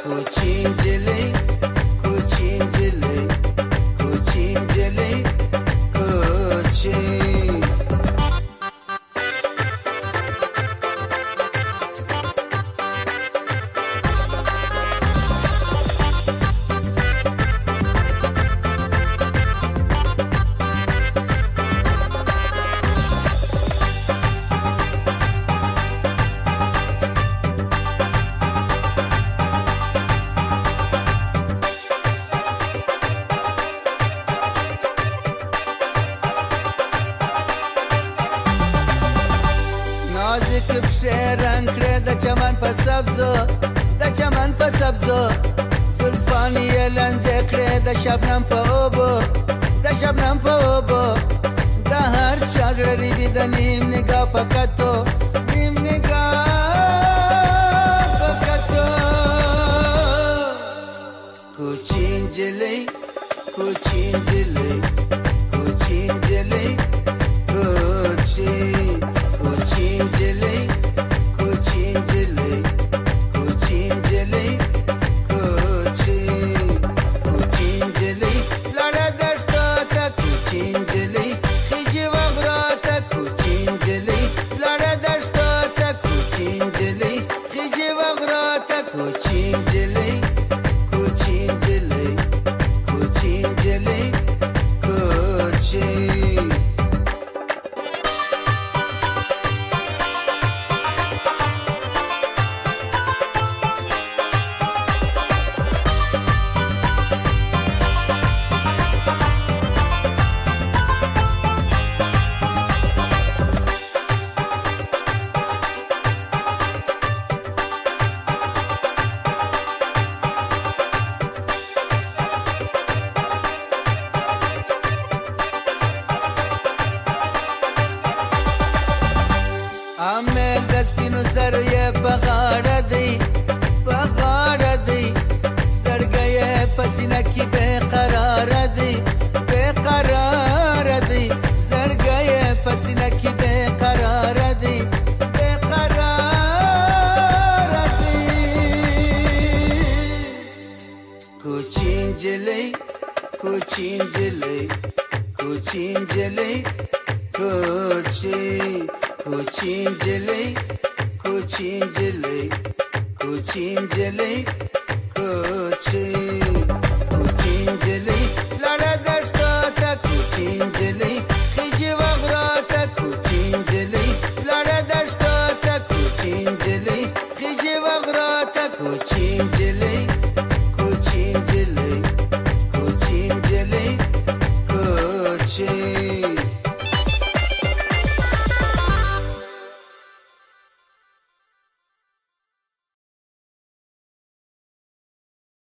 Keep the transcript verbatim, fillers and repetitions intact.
Kuchinjili, kuchinjili, kuchinjili, kuchin. نازک بشه رنگ کړه د چمن په سبزو د چمن په سبزو زلفانی لاند کړه د شبنم په اوبو د شبنم په اوبو د هر چا زړه ری د نیم نگاه پکاتو نیم نگاه پکاتو کوچینجلی کوچینجلی کوچینجلی کوچین Kuchinjili, kuchinjili, kuchinjili, kuchin, kuchinjili. Lada dashtata kuchinjili, khiji vagrata kuchinjili. Lada dashtata kuchinjili, khiji vagrata kuchinjili, kuchinjili, kuchinjili, kuchin. عامل د سپینو سرو یې په غاړه دی په غاړه دی زړګی یې په سینه کې بې قراره دی بې قراره دی زړګی یې په سینه کې بې قراره دی بې قراره دی کوچینجلی کوچینجلی کوچینجلی کوچین Kuchinjili, kuchinjili, kuchinjili, kuchin.